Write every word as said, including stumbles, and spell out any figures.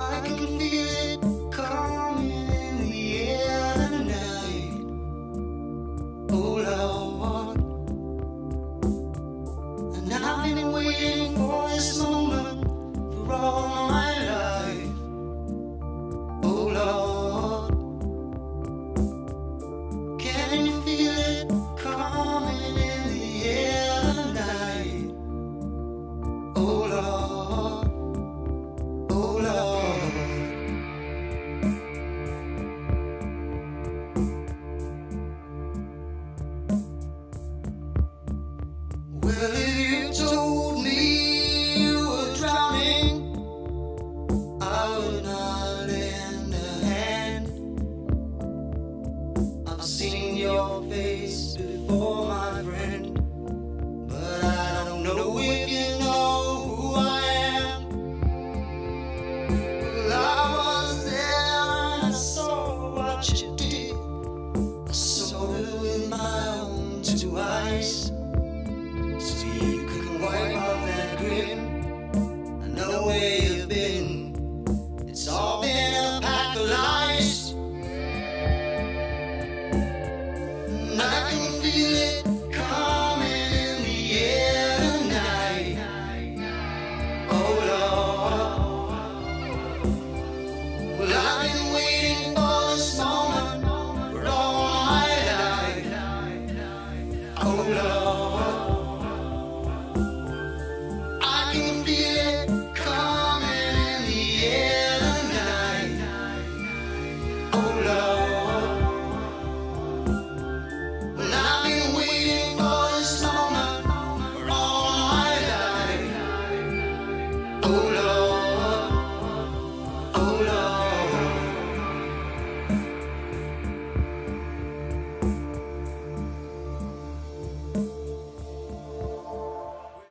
I can feel it coming in the air tonight. Oh Lord, and I've been waiting for this moment for all my life. Oh Lord, can you feel it coming in the air tonight? Oh Lord, oh Lord. Well, if you told me you were drowning, I would not lend a hand. I've seen your face before, my friend, but I don't know if you know who I am. Well, I was there and I saw what you did. I saw it with my own two eyes. So you can wipe off that grin. I know where you've been. It's all been a pack of lies. And I can feel it coming in the air tonight. Oh Lord, well, I've been waiting for this moment for all my life. Oh Lord, I can feel it coming in the air tonight. Oh Lord, well, I've been waiting for this moment for all my life. Oh